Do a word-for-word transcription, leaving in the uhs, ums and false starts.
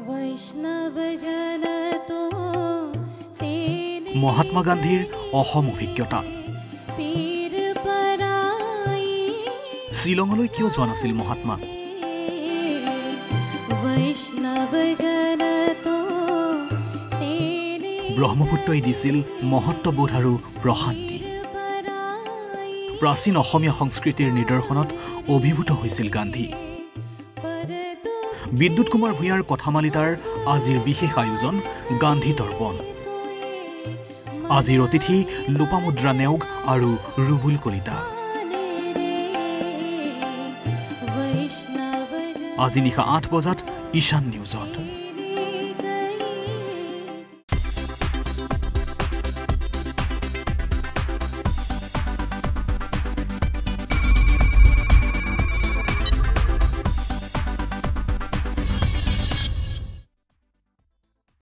মহাত্মা গান্ধীৰ অসম অভিজ্ঞতা শ্বিলঙলৈ কিয় যোৱা নাছিল মহাত্মা ব্ৰহ্মপুত্ৰই দিছিল মহত্ববোধ আৰু প্ৰশান্তি প্ৰাচীন অসমীয়া সংস্কৃতিৰ নিদৰ্শনত অভিভূত হৈছিল গান্ধী বিদ্যুৎ কুমাৰ ভূঞাৰ কথামালিতাৰ আজিৰ বিশেষ আয়োজন গান্ধী দৰ্পণ আজিৰ অতিথি লোপামুদ্ৰা নেওগ আৰু ৰুবুল কলিতা আজি নিশা আঠ বজাত ঈশান নিউজত।